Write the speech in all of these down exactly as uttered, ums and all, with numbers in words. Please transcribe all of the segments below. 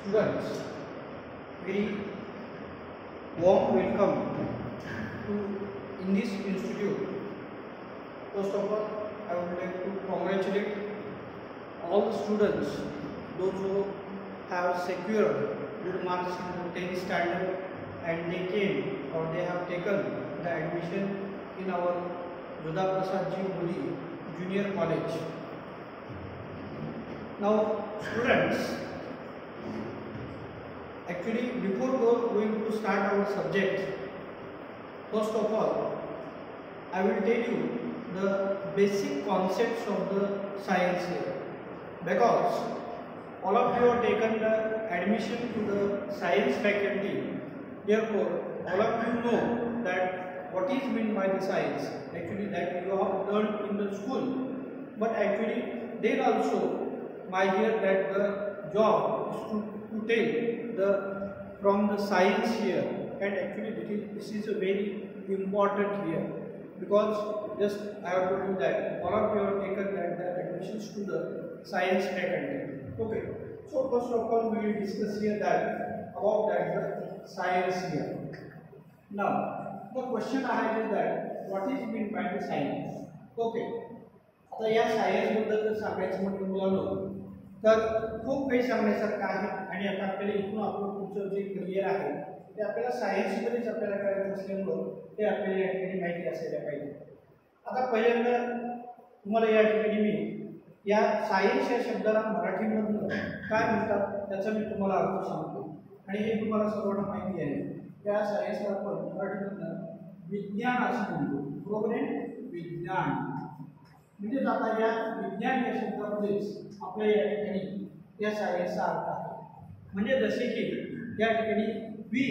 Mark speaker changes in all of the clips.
Speaker 1: Students, very warm welcome to in this institute. First of all, I would like to congratulate all the students, those who have secured good marks in the tenth standard and they came or they have taken the admission in our Jodha Prasad Ji Modi Junior College. Now, students, actually, before going to start our subject, first of all, I will tell you the basic concepts of the science here, because all of you have taken the admission to the science faculty. Therefore, all of you know that what is meant by the science. Actually, that you have learned in the school, but actually, then also, I hear that the job is to, to take the from the science here, and actually this is, this is a very important here, because just I have told you that all of you have taken that the admissions to the science faculty. Okay, so first of all we will discuss here that about that the science here. Now the question I have is that what is meant by the science? Okay, आता या science बद्दल जर सांगायचं म्हटलं मुलांनो तर खूप काही सांगण्यासारखं आहे, आणि आता आपल्याला इथून आपलं पुढचं जे करिअर आहे ते आपल्याला सायन्समध्येच आपल्याला करायचं असल्यामुळं ते आपल्याला या ठिकाणी माहिती असायला पाहिजे. आता पहिल्यांदा तुम्हाला या ठिकाणी मी या सायन्स या शब्दाला मराठीमधून काय म्हणतात त्याचा मी तुम्हाला अर्थ सांगतो, आणि हे तुम्हाला सर्वांना माहिती आहे. या सायन्सला आपण मराठीमधून विज्ञान असं म्हणतो. बरोबर आहे, विज्ञान म्हणजे आता या विज्ञान या शब्दामध्येच आपल्या या ठिकाणी या सायन्सचा अर्थ आहे. म्हणजे जसे की या ठिकाणी वि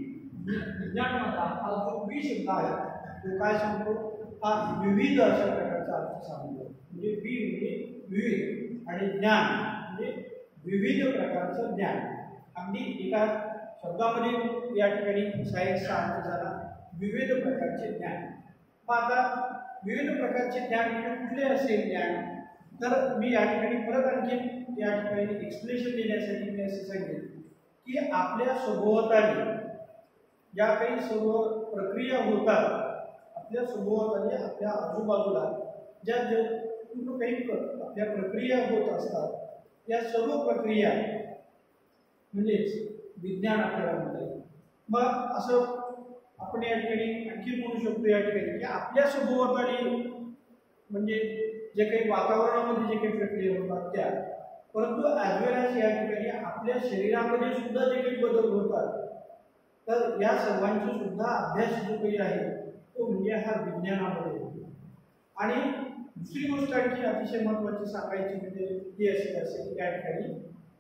Speaker 1: विज्ञानमधला हा जो वि शब्द आहे तो काय सांगतो, हा विविध अशा प्रकारचा अर्थ सांगतो. म्हणजे वि म्हणजे विविध आणि ज्ञान म्हणजे विविध प्रकारचं ज्ञान. अगदी एका शब्दामध्ये या ठिकाणी सायन्सचा अर्थ झाला विविध प्रकारचे ज्ञान. मग आता विविध प्रकारचे ज्ञान म्हणजे कुठले असेल ज्ञान, तर मी या ठिकाणी परत आणखी या ठिकाणी एक्सप्लेनेशन देण्यासाठी मी असे सांगेन की आपल्या सभोवताली ज्या काही सर्व प्रक्रिया होतात, आपल्या सभोवताली आपल्या आजूबाजूला ज्या जे कुठं काही आपल्या प्रक्रिया होत असतात त्या सर्व प्रक्रिया म्हणजेच विज्ञान आपल्याला म्हणतात. मग असं आपण या ठिकाणी आणखी म्हणू शकतो या ठिकाणी की आपल्या सभोवताली म्हणजे जे काही वातावरणामध्ये जे काही प्रक्रिया होतात त्या, परंतु ॲज वेल ॲज या ठिकाणी आपल्या शरीरामध्ये सुद्धा जे काही बदल होतात, तर या सर्वांचा सुद्धा अभ्यास जो काही आहे तो म्हणजे हा विज्ञानामध्ये होतो. आणि दुसरी गोष्ट आणखी अतिशय महत्त्वाची सांगायची म्हणजे ती अशी असेल या ठिकाणी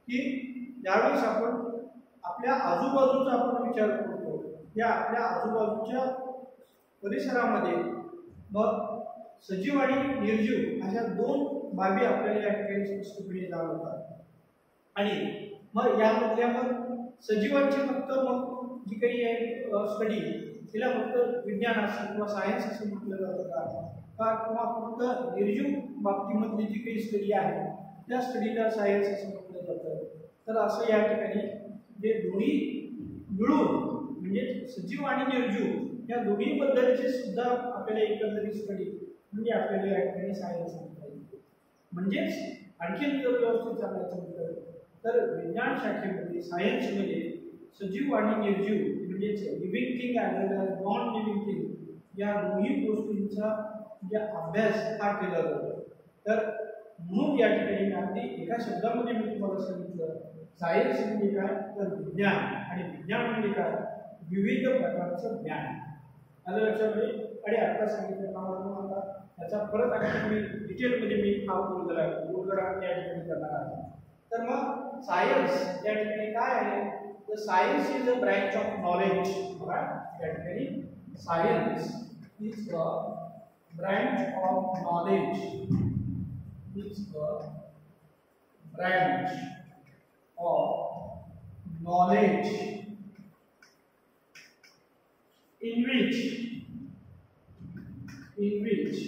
Speaker 1: की ज्यावेळेस आपण आपल्या आजूबाजूचा आपण विचार करतो, या आपल्या आजूबाजूच्या परिसरामध्ये मग सजीव आणि निर्जीव अशा दोन बाबी आपल्याला या ठिकाणी स्पष्टपणे जाणवतात. आणि मग यामधल्या मग सजीवांची फक्त मग जी काही आहे स्टडी तिला फक्त विज्ञान असं किंवा सायन्स असं म्हटलं जातं का, किंवा फक्त निर्जीव बाबतीमधली जी काही स्टडी आहे त्या स्टडीला सायन्स असं म्हटलं जातं. तर असं या ठिकाणी जे दोन्ही मिळून म्हणजे सजीव आणि निर्जीव या दोन्हीबद्दलचे सुद्धा आपल्याला एकंदरीत स्टडी म्हणजे आपल्याला या ठिकाणी सायन्स म्हणता येईल. म्हणजेच आणखी जर व्यवस्थित सांगायचं म्हटलं तर विज्ञान शाखेमध्ये सायन्समध्ये सजीव आणि निर्जीव म्हणजेच living thing as well as non living thing या दोन्ही गोष्टींचा म्हणजे अभ्यास हा केला जातो. तर म्हणून या ठिकाणी मी अगदी एका शब्दामध्ये मी तुम्हाला सांगितलं सायन्स म्हणजे काय, तर विज्ञान, आणि विज्ञान म्हणजे काय, विविध प्रकारचं ज्ञान. आलं लक्षामध्ये. आणि आता सांगितल्याप्रमाणे आता त्याचा परत आणखी मी डिटेलमध्ये मी हा उलगडा उलगडा या ठिकाणी करणार आहे. तर मग सायन्स या ठिकाणी काय आहे, तर science is a branch of knowledge. बघा या ठिकाणी science is a branch of knowledge, is a branch of knowledge in which in which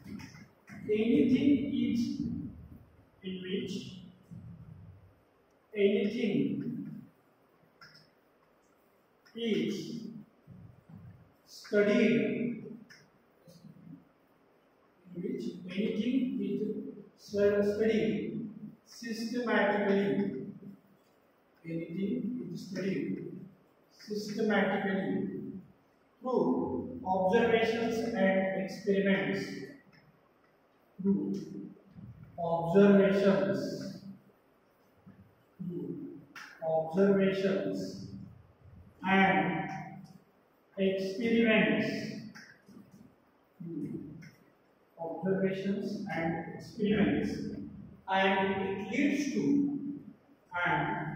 Speaker 1: anything is in which anything is studied, which anything is studied systematically, anything is studied systematically through observations and experiments, through observations, through observations and experiments, through observations and experiments, and it leads to, and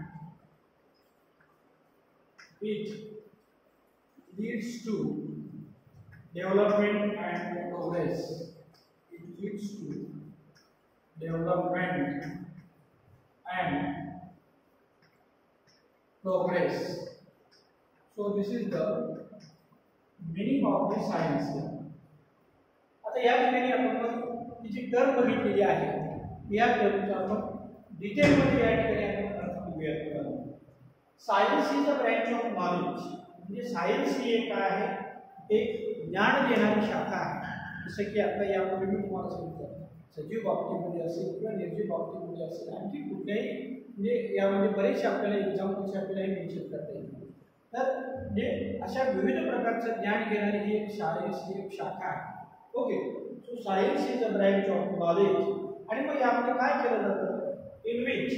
Speaker 1: it leads to development and progress. It leads to development and progress. So this is the meaning of the science. आता या ठिकाणी आपण जी term बघितलेली आहे या टर्मचा आपण detail मध्ये या ठिकाणी आपण अर्थ बघूया. Science is a branch of knowledge, म्हणजे सायन्स ही एक काय आहे, एक ज्ञान देणारी शाखा आहे. जसं की आता यापूर्वी मी तुम्हाला सांगितलं, सजीव बाबतीमध्ये असेल किंवा निर्जीव बाबतीमध्ये असेल, आणखी कुठल्याही म्हणजे यामध्ये बरेचसे आपल्याला एक्झाम्पल्स आपल्याला मेन्शन करता येतील. तर म्हणजे अशा विविध प्रकारचं ज्ञान घेणारी ही एक सायन्स ही एक शाखा आहे. Okay, so science is a branch of knowledge. आणि मग यामध्ये काय केलं जातं, in which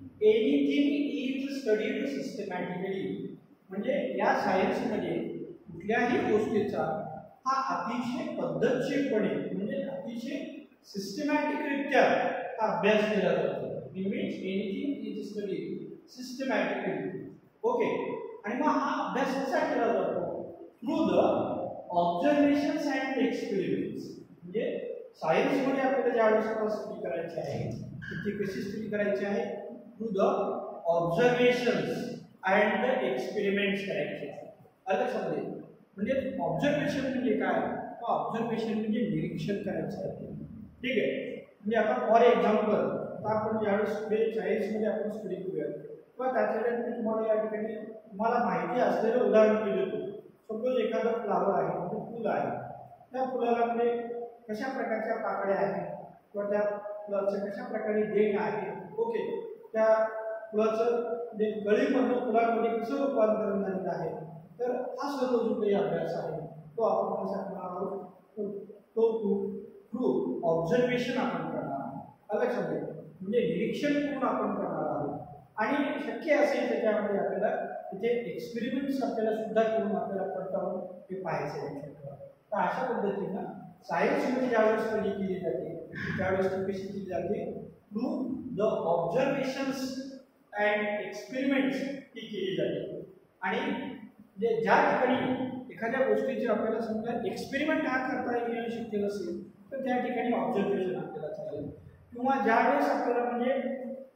Speaker 1: anything is studied systematically, म्हणजे या सायन्समध्ये कुठल्याही गोष्टीचा हा अतिशय पद्धतशीरपणे म्हणजे अतिशय सिस्टमॅटिकरित्या हा अभ्यास केला जातो. In which anything is studied systematically. Okay, आणि मग हा अभ्यास कसा केला जातो, through the observations and experiments. म्हणजे सायन्समध्ये आपल्याला ज्यावेळेस स्टडी करायची आहे ती कशी स्टडी करायची आहे, through the observations and the experiments करायचे आहे. अलग समजेल, म्हणजे ऑब्झर्वेशन म्हणजे काय, ऑब्झर्वेशन म्हणजे निरीक्षण करायचं आहे. ठीक आहे, म्हणजे आता फॉर एक्झाम्पल आता आपण ज्यावेळेस सायन्समध्ये आपण स्टडी करूया किंवा त्याच्याकडे मी तुम्हाला या ठिकाणी तुम्हाला माहिती असलेलं उदाहरण मी देतो. सपोज एखादं फ्लावर आहे म्हणजे फुल आहे, त्या फुलाला म्हणजे कशा प्रकारच्या पाकळ्या आहेत किंवा त्या फुलाचं कशा प्रकारे देठ आहे. ओके, त्या फुलाचं म्हणजे कळीमधून फुलांमध्ये कसं रूपांतरण झालेलं आहे. तर हा सर्व जो काही अभ्यास आहे तो आपण कसा करणार आहोत, तो थ्रू ऑब्झर्वेशन आपण करणार आहोत. अलग समजेल, म्हणजे निरीक्षण करून आपण करणार आहोत. आणि शक्य असेल त्याच्यामध्ये आपल्याला तिथे एक्सपेरिमेंट्स आपल्याला सुद्धा करून आपल्याला पडताळून ते पाहायचं आहे. तर अशा पद्धतीनं सायन्समध्ये ज्यावेळेस स्टडी केली जाते त्यावेळेस ती कशी केली जाते, through the observations and experiments ती केली जाते. आणि जे ज्या ठिकाणी एखाद्या गोष्टीची आपल्याला समजा एक्सपेरिमेंट हा करता येणं शक्य नसेल तर त्या ठिकाणी ऑब्झर्वेशन आपल्याला चालेल. किंवा ज्यावेळेस आपल्याला म्हणजे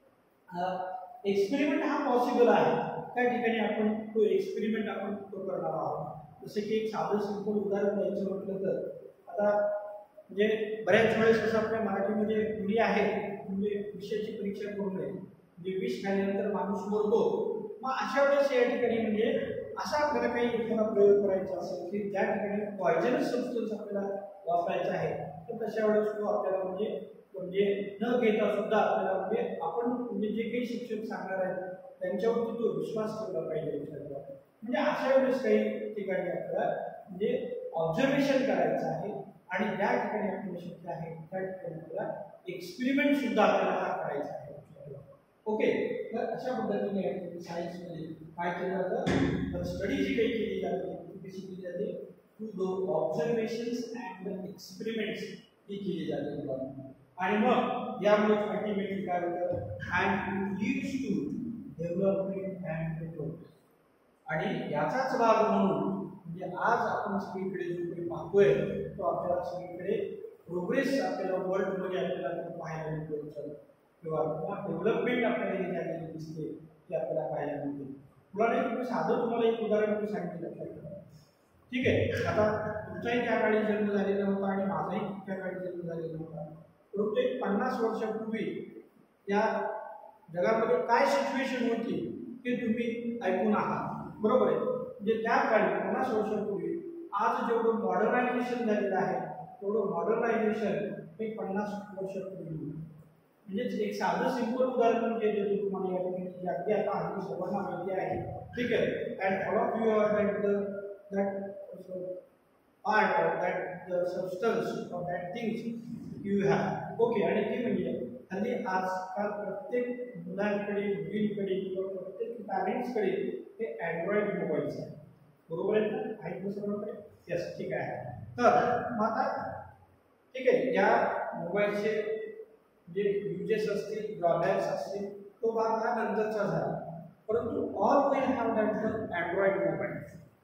Speaker 1: एक्सपेरिमेंट हा पॉसिबल आहे त्या ठिकाणी आपण तो एक्सपेरिमेंट आपण तो करणार आहोत. जसं की एक साधं सिंपल उदाहरण द्यायचं म्हटलं तर आता म्हणजे बऱ्याच वेळेस असं आपल्या मराठीमध्ये मुली आहेत म्हणजे विषयाची परीक्षा करू नये, म्हणजे विष खाल्ल्यानंतर माणूस मरतो. मग अशा वेळेस या ठिकाणी म्हणजे असा आपल्याला काही एखादा प्रयोग करायचा असेल की ज्या ठिकाणी पॉयझनस सबस्टन्स आपल्याला वापरायचा आहे तर तशा वेळेस तो आपल्याला म्हणजे म्हणजे न घेता सुद्धा आपल्याला म्हणजे आपण म्हणजे जे काही शिक्षक सांगणार आहेत त्यांच्यावरती तो विश्वास ठेवला पाहिजे. म्हणजे अशा वेळेस काही ठिकाणी आपल्याला म्हणजे ऑब्झर्वेशन करायचं आहे आणि ज्या ठिकाणी आपल्याला शक्य आहे त्या ठिकाणी आपल्याला एक्सपेरिमेंट सुद्धा आपल्याला हा करायचा आहे. ओके, तर अशा पद्धतीने सायन्समध्ये काय केलं जातं, तर स्टडी जी काही केली जाते ती कशी केली जाते, through the observations and experiments ही केली जाते. आणि मग यामुळे अल्टिमेटली काय होतं, and leads to development and growth. आणि याचाच भाग म्हणून म्हणजे आज आपण सगळीकडे जो काही पाहतोय तो आपल्याला सगळीकडे प्रोग्रेस आपल्याला वर्ल्डमध्ये आपल्याला पाहायला मिळतो किंवा डेव्हलपमेंट आपल्याला हे झालेली दिसते ती आपल्याला पाहायला मिळते. तुला एक साधं तुम्हाला एक उदाहरण मी सांगितलं लक्षात ठेवा. ठीक आहे, आता तुमचाही त्या काळी जन्म झालेला होता आणि माझाही त्या काळी जन्म झालेला होता. परंतु एक पन्नास वर्षापूर्वी या जगामध्ये काय सिच्युएशन होती ते तुम्ही ऐकून आहात, बरोबर आहे. म्हणजे त्या काळी पन्नास वर्षांपूर्वी आज जेवढं मॉडर्नायझेशन झालेलं आहे तेवढं मॉडर्नायझेशन हे पन्नास वर्षांपूर्वी. म्हणजेच एक साधं सिंपल उदाहरण म्हणजे देतो तुम्हाला या ठिकाणी, जे अगदी आता आम्ही सर्वांना माहिती आहे, ठीक आहे. And all of you are that the that part of that the substance of that things you have, okay. आणि ते म्हणजे हल्ली आजकाल प्रत्येक मुलांकडे, मुलींकडे किंवा प्रत्येक पॅरेंट्सकडे हे अँड्रॉइड मोबाईल्स आहे, बरोबर आहे ना? आहेत ना सर्वांकडे? यस, ठीक आहे. तर मग आता ठीक आहे, या मोबाईलचे जे युजेस असतील, ड्रॉबॅक्स असतील, तो भाग हा नंतरचा झाला. परंतु all will have that the Android mobile.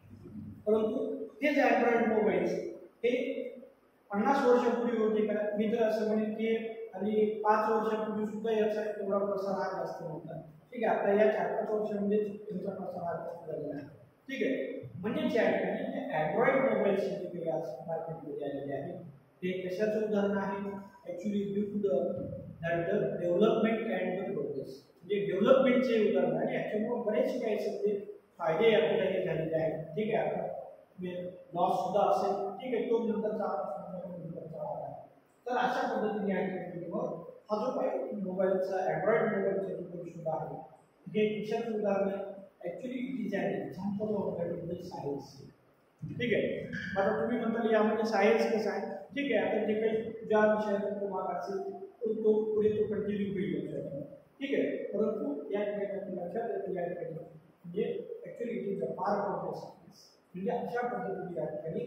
Speaker 1: परंतु हे जे अँड्रॉइड मोबाईल्स हे पन्नास वर्षापूर्वी होते का? मी तर असं म्हणेन की आणि पाच वर्षापूर्वी सुद्धा याचा एवढा प्रसार हा जास्त नव्हता, ठीक आहे. आता या चार पाच वर्षामध्ये त्यांचा प्रसार हा जास्त झालेला आहे, ठीक आहे. म्हणजे ज्या ठिकाणी अँड्रॉइड मोबाईल्स जे आज मार्केटमध्ये आलेले आहेत ते कशाचं उदाहरण आहे? Actually due to the that the development and the progress, म्हणजे डेव्हलपमेंटचे उदाहरण. आणि याच्यामुळे बरेच काही सगळे फायदे आपल्याला हे झालेले आहेत, ठीक आहे. आता लॉस सुद्धा असेल, ठीक आहे, तो नंतरचा नंतरचा आहे. तर अशा पद्धतीने या ठिकाणी हा जो काही मोबाईलचा अँड्रॉइड मोबाईलचा जो सुद्धा आहे हे कशाचं उदाहरण आहे? Actually it is an example of that science, ठीक आहे. आता तुम्ही म्हणताल यामध्ये सायन्स कसं आहे? ठीक आहे, आता जे काही ज्या विषयाचा तो भाग असेल तो तो पुढे तो कंटिन्यू होईल, ठीक आहे. परंतु या ठिकाणी लक्षात येतं या ठिकाणी म्हणजे actually it is a part of the science. म्हणजे अशा पद्धतीने या ठिकाणी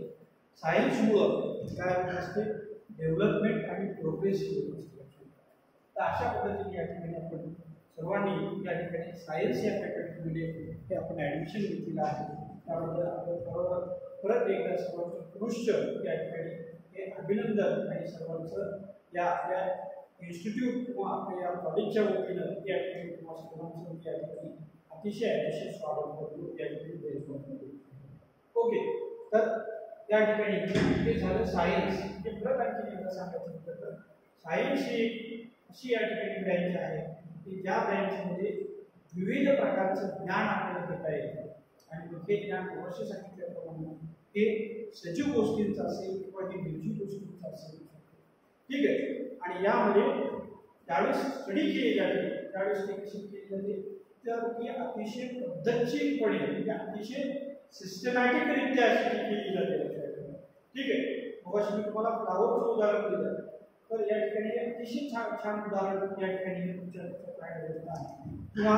Speaker 1: सायन्समुळं काय होत असते? डेव्हलपमेंट आणि प्रोग्रेस होत असते. तर अशा पद्धतीने या ठिकाणी आपण सर्वांनी या ठिकाणी सायन्स या फॅकल्टीमध्ये हे आपण ॲडमिशन घेतलेलं आहे. त्याबद्दल आपण बरोबर परत एकदा सर्वांचं पुरुष या ठिकाणी हे अभिनंदन आणि सर्वांचं या आपल्या इन्स्टिट्यूट किंवा आपल्या या कॉलेजच्या वतीनं या ठिकाणी तुम्हाला सर्वांचं या ठिकाणी अतिशय अतिशय स्वागत करतो या ठिकाणी. ओके, तर या ठिकाणी हे झालं सायन्स. म्हणजे परत आणखी एकदा सांगायचं म्हटलं तर सायन्स ही अशी या ठिकाणी ब्रँच आहे की ज्या ब्रँचमध्ये विविध प्रकारचं ज्ञान आपल्याला घेता येतं. आणि हे ज्ञान अवश्य सांगितल्याप्रमाणे हे सजीव गोष्टींचं असेल किंवा हे निर्जीव गोष्टींचं असेल, ठीक आहे. आणि यामध्ये ज्यावेळेस स्टडी केली जाते त्यावेळेस ते कशी केली जाते तर ती अतिशय पद्धतशीरपणे म्हणजे अतिशय सिस्टमॅटिकरित्या अशी केली जाते, ठीक आहे. मग अशी मी तुम्हाला फ्लावरचं उदाहरण दिलं तर या ठिकाणी अतिशय छान छान उदाहरण या ठिकाणी तुमच्या आहे. किंवा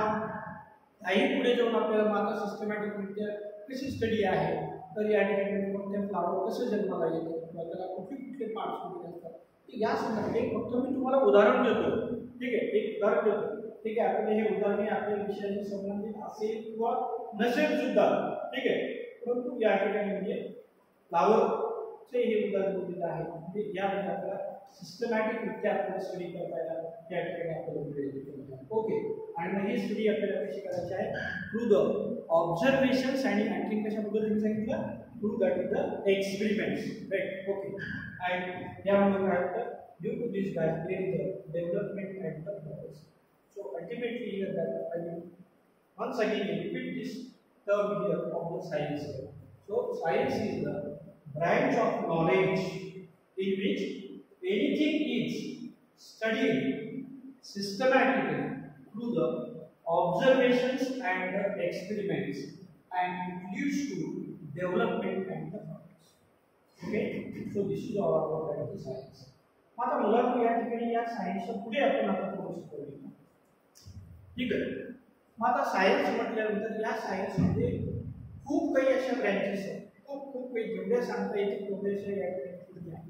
Speaker 1: काही पुढे जाऊन आपल्याला माता सिस्टमॅटिकरित्या कशी स्टडी आहे तर या ठिकाणी मग ते फ्लावर कसं जन्माला येतं किंवा त्याला कुठले कुठले पार्ट्स वगैरे असतात या संदर्भात एक फक्त मी तुम्हाला उदाहरण देतो, ठीक आहे. एक उदाहरण देतो, ठीक आहे. आपल्याला हे उदाहरणे आपल्या विषयाशी संबंधित असेल किंवा नसेल सुद्धा, ठीक आहे. परंतु या ठिकाणी म्हणजे फ्लावरचे हे उदाहरण दिलेलं आहे. म्हणजे यामध्ये आपल्याला सिस्टमॅटिकरित्या आपल्याला स्टडी करता येईल त्या ठिकाणी आपल्याला मिळेल. ओके, आणि मग ही स्टडी आपल्याला कशी करायची आहे? थ्रू द ऑब्झर्वेशन्स आणि आणखी कशाबद्दल मी सांगितलं? Through that is the experiments, right. Okay, आणि यामध्ये काय होतं? Due to this that there is the development and the progress. So ultimately here that I will once again repeat this term here of the science. So science is the branch of knowledge in which anything is studied systematically through the observations and the experiments and it leads to development and the progress. Okay, so this is all about the science. आता मुलांना या ठिकाणी या सायन्सच्या पुढे आपण आता process करूया, ठीक आहे. मग आता सायन्स म्हटल्यानंतर या सायन्समध्ये खूप काही अशा ब्रँचेस आहेत, खूप खूप काही जेवढ्या सांगता येतील तेवढ्याशा या ठिकाणी आहे.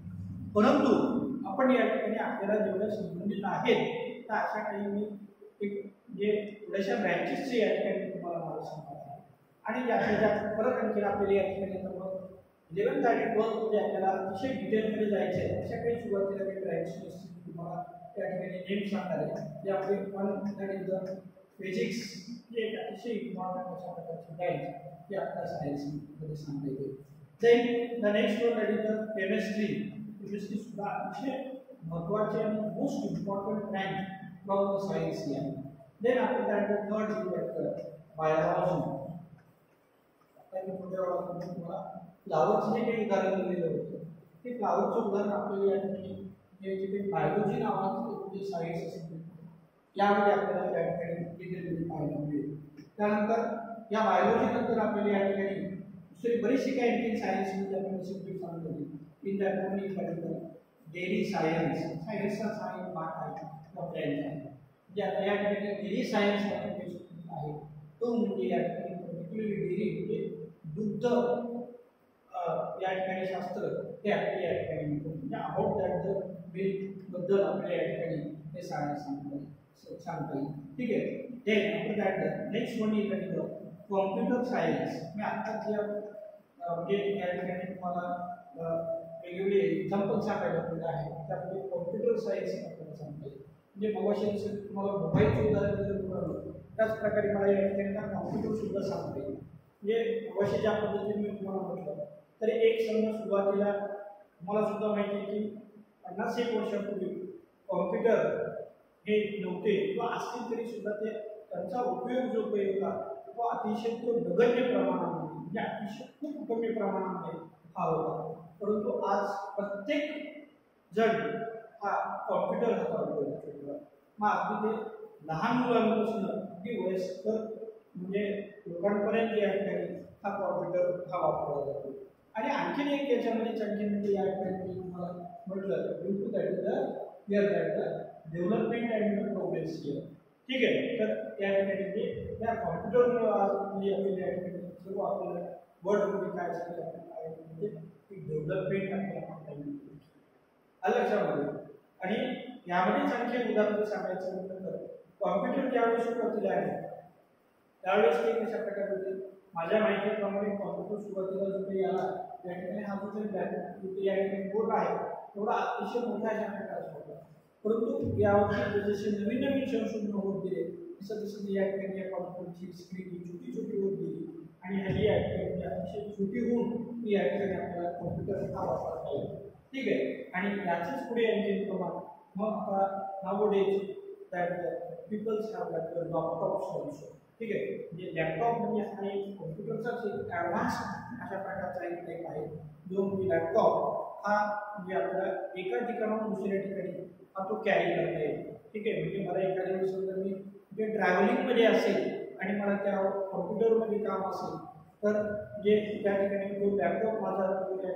Speaker 1: परंतु आपण या ठिकाणी आपल्याला जेवढ्या संबंधित आहेत तर अशा काही मी एक जे थोड्याशा ब्रँचेसचे या ठिकाणी तुम्हाला मला सांगणार आहे. आणि याच्या परत आणखी आपल्याला या ठिकाणी इलेव्हन्थ आणि ट्वेल्थमध्ये आपल्याला अतिशय डिटेलमध्ये जायचं आहे. अशा काही सुरुवातीला काही ब्रँचेस असतील तुम्हाला त्या ठिकाणी नेम सांगणार आहे. जे आपले one that is the physics, ही एक अतिशय इम्पॉर्टंट अशा प्रकारची ब्रँच ती आपल्या सायन्समध्ये सांगता येते. Then the next one that is the chemistry. Chemistry सुद्धा अतिशय महत्त्वाची आणि most important branch from the science आहे. Then after that the third is the biology. आता मी पुढे वाटतो तुम्हाला फ्लावरचे जे काही उदाहरण दिलेलं होतं ते फ्लावरचं उदाहरण आपल्याला या ठिकाणी जे जे काही बायोलॉजी नावाचं जे सायन्स असेल यामध्ये आपल्याला या ठिकाणी डिटेलमध्ये पाहायला मिळेल. त्यानंतर या बायोलॉजी नंतर आपल्याला या ठिकाणी दुसरी बरीचशी काही आणखी सायन्समध्ये आपल्याला शिकवली सांगितली. In that one is dairy science. सायन्सचा सायन्स भाग आहे आपल्याला जे आता या ठिकाणी डेअरी सायन्स आहे तो म्हणजे या ठिकाणी पर्टिक्युलरली डेअरी म्हणजे दुग्ध या ठिकाणी शास्त्र ते आपल्याला या ठिकाणी म्हणजे अबाउट दॅट द मिल्क बद्दल आपल्याला या ठिकाणी हे सायन्स सांगता सांगता येईल. ठीक आहे. Then after that next one is computer science. मी आता जे म्हणजे या ठिकाणी तुम्हाला वेगवेगळे एक्झाम्पल सांगायला पुढे आहे त्यामध्ये कॉम्प्युटर सायन्स आपल्याला सांगता येईल. म्हणजे मोबाईल तुम्हाला मोबाईलचं उदाहरण जर तुम्हाला त्याच प्रकारे मला या ठिकाणी कॉम्प्युटर सुद्धा सांगता येईल. म्हणजे अवश्य ज्या पद्धतीने मी तुम्हाला म्हटलं तरी एक समजा सुरुवातीला मला सुद्धा माहिती आहे की पन्नास एक वर्षापूर्वी कॉम्प्युटर हे नव्हते किंवा असतील तरी सुद्धा ते त्यांचा उपयोग जो काही होता तो अतिशय तो नगण्य प्रमाणामध्ये म्हणजे अतिशय खूप कमी प्रमाणामध्ये हा होता. परंतु आज प्रत्येक जण हा कॉम्प्युटर हाताळतो. मग अगदी ते लहान मुलांपासून अगदी वयस्कर म्हणजे लोकांपर्यंत या ठिकाणी हा कॉम्प्युटर हा वापरला जातो. आणि आणखीन एक याच्यामध्ये आणखी म्हणजे या ठिकाणी तुम्हाला म्हटलं due to that is the here that the development and the progress here. ठीक आहे. तर त्या ठिकाणी म्हणजे त्या कॉम्प्युटरमुळे आज म्हणजे आपल्याला या ठिकाणी सर्व आपल्याला वर्डमध्ये काय सांगितलं म्हणजे डेव्हलपमेंट आपल्याला लक्षामध्ये. आणि यामध्येच आणखी उदाहरण सांगायचं म्हटलं तर कॉम्प्युटर ज्यावेळेस सुरुवातीला आहे त्यावेळेस ते कशा प्रकारे होते. माझ्या माहितीप्रमाणे कॉम्प्युटर सुरुवातीला जो काही आला त्या ठिकाणी हा जो काही या ठिकाणी बोर्ड आहे तेवढा अतिशय मोठा अशा प्रकारचा होता. परंतु यावरती जसे नवीन नवीन संशोधन होत गेले तसं तसं या ठिकाणी या कॉम्प्युटरची स्क्रीन छोटी छोटी होत गेली आणि हल्ली या ठिकाणी अतिशय छोटी होऊन या ठिकाणी आपल्याला कॉम्प्युटर हा वापरता येईल. ठीक आहे. आणि याचंच पुढे आणखी प्रमाण मग आता nowadays that peoples have that laptops also. ठीक आहे. म्हणजे लॅपटॉप म्हणजे हा एक कॉम्प्युटरचाच एक ॲडव्हान्स अशा प्रकारचा एक टाईप आहे जो म्हणजे लॅपटॉप हा म्हणजे आपल्याला एका ठिकाणाहून दुसऱ्या ठिकाणी हा तो कॅरी करता येईल. ठीक आहे. म्हणजे मला एखाद्या वेळेस समजा मी जे ट्रॅव्हलिंगमध्ये असेल आणि मला त्या कॉम्प्युटरमध्ये काम असेल तर जे त्या ठिकाणी जो लॅपटॉप माझा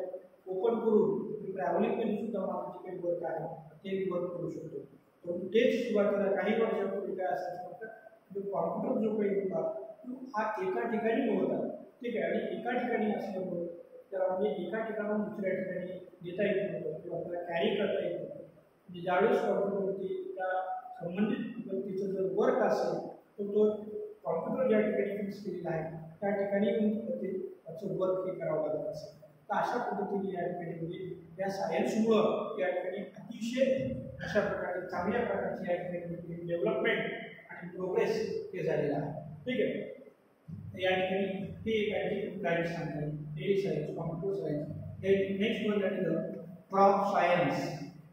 Speaker 1: ओपन करून ट्रॅव्हलिंगमध्ये सुद्धा माझं जे काही वर्क आहे ते वर्क करू शकतो. परंतु तेच सुरुवातीला काही वर्षापूर्वी काय असायचं तर जो कॉम्प्युटर जो काही होता तो हा एका ठिकाणी होता. ठीक आहे. आणि एका ठिकाणी असल्यामुळे त्याला म्हणजे एका ठिकाणाहून दुसऱ्या ठिकाणी देता येत नव्हतं किंवा त्याला कॅरी करता येत नव्हतं. म्हणजे ज्यावेळेस कॉम्प्युटरवरती त्या संबंधित व्यक्तीचं जर वर्क असेल तर तो कॉम्प्युटर ज्या ठिकाणी फिक्स केलेला आहे त्या ठिकाणी ते त्याचं वर्क हे करावं लागत असेल. तर अशा पद्धतीने या ठिकाणी म्हणजे या सायन्समुळं या ठिकाणी अतिशय अशा प्रकारे चांगल्या प्रकारची या ठिकाणी डेव्हलपमेंट आणि प्रोग्रेस हे झालेला आहे. ठीक आहे. या ठिकाणी हे एक आणखी ब्रांच सांगतात dairy science computer science. Next one that is crop science.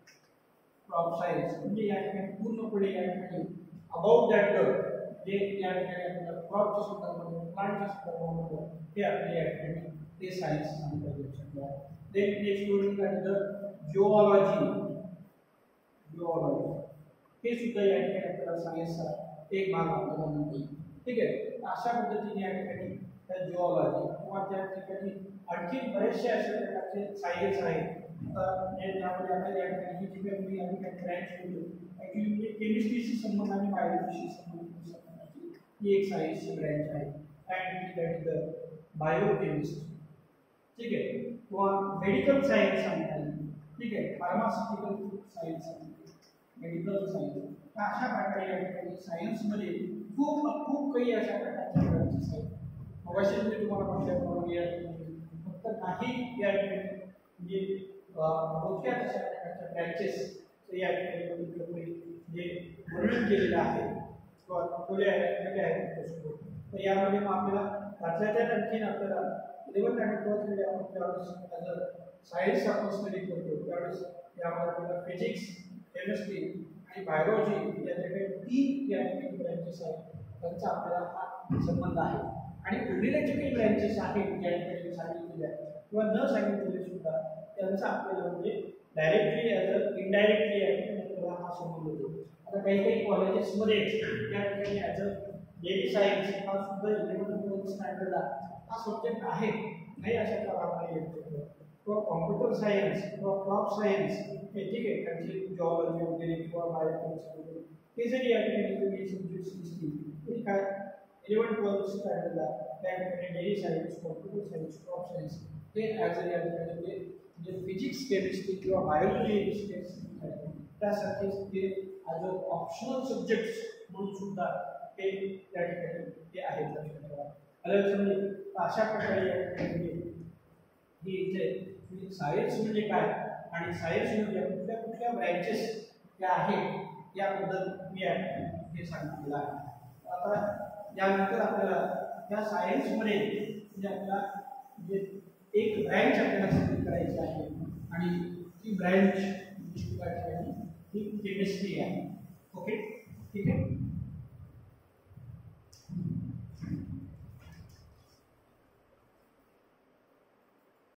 Speaker 1: Crop science म्हणजे या ठिकाणी पूर्णपणे या ठिकाणी अबाउट दॅट जे या ठिकाणी आपल्याला क्रॉपच्या संदर्भामध्ये प्लांटच्या संदर्भामध्ये ते आपल्या या ठिकाणी ते सायन्स सांगता येऊ शकतात. Then next one that is geology. Geology हे सुद्धा या ठिकाणी आपल्याला सायन्सचा एक भाग आपल्याला म्हणता येईल. ठीक आहे. अशा पद्धतीने या ठिकाणी त्या जिओलॉजी किंवा त्या ठिकाणी आणखी बरेचसे अशा प्रकारचे सायन्स आहेत. आता त्यामध्ये आपल्याला या ठिकाणी जी काही मी या ठिकाणी ब्रँच केली ॲक्च्युली म्हणजे केमिस्ट्रीशी संबंध आणि बायोलॉजीशी संबंधित ही एक सायन्सची ब्रँच आहे. And that is the biochemistry. ठीक आहे. किंवा मेडिकल सायन्स सांगता येईल. ठीक आहे. फार्मास्युटिकल सायन्स मेडिकल सायन्स अशा प्रकारे या ठिकाणी सायन्समध्ये खूप खूप काही अशा प्रकारच्या ब्रँचेस आहेत. अवश्य मी तुम्हाला म्हटल्याप्रमाणे या ठिकाणी फक्त काही या ठिकाणी म्हणजे मोठ्या अशा प्रकारच्या ब्रँचेस या ठिकाणी जे वर्णन केलेलं आहे किंवा थोडे आहेत. तर यामध्ये मग आपल्याला त्यातल्या त्यात आणखीन आपल्याला इलेव्हन्थ आणि ट्वेल्थमध्ये आपण त्यावेळेस सायन्स आपण स्टडी करतो त्यावेळेस यामध्ये आपल्याला फिजिक्स केमिस्ट्री आणि बायोलॉजी या ठिकाणी तीन या ठिकाणी ब्रँचेस आहेत, त्यांचा आपल्याला हा संबंध आहे. आणि उरलेले जे काही ब्रँचेस आहेत ज्या ठिकाणी सांगितलेले आहेत किंवा न सांगितलेले सुद्धा त्यांचा आपल्याला म्हणजे डायरेक्टली ॲज अ इनडायरेक्टली या ठिकाणी आपल्याला हा संबंध होतो. आता काही काही कॉलेजेसमध्ये या ठिकाणी ॲज अ डेली सायन्स हा सुद्धा इलेव्हन स्टँडर्डला हा सब्जेक्ट आहे, नाही अशा प्रकारे येतो. किंवा कॉम्प्युटर सायन्स किंवा क्रॉप सायन्स हे ठीक आहे, त्यांची जॉलॉजी वगैरे किंवा बायोकेमिस्ट्री वगैरे हे जरी या ठिकाणी तुम्ही सब्जेक्ट्स दिसतील तरी काय इलेव्हन ट्वेल्थ स्टँडर्डला त्या ठिकाणी dairy science, computer science, crop science हे ॲज अ या ठिकाणी जे फिजिक्स केमिस्ट्री किंवा बायोलॉजी त्यासाठी ते ॲज अ ऑप्शनल सब्जेक्ट्स म्हणून सुद्धा ते त्या ठिकाणी ते आहेत. म्हणजे अशा प्रकारे या ठिकाणी ही इथे सायन्स म्हणजे काय आणि सायन्स म्हणजे कुठल्या कुठल्या ब्रँचेस त्या आहेत याबद्दल मी हे सांगितलेलं आहे. आता यानंतर आपल्याला त्या सायन्समध्ये म्हणजे आपल्याला म्हणजे एक ब्रँच आपल्याला सिलेक्ट करायची आहे आणि ती ब्रँच ही केमिस्ट्री आहे. ओके, ठीक आहे.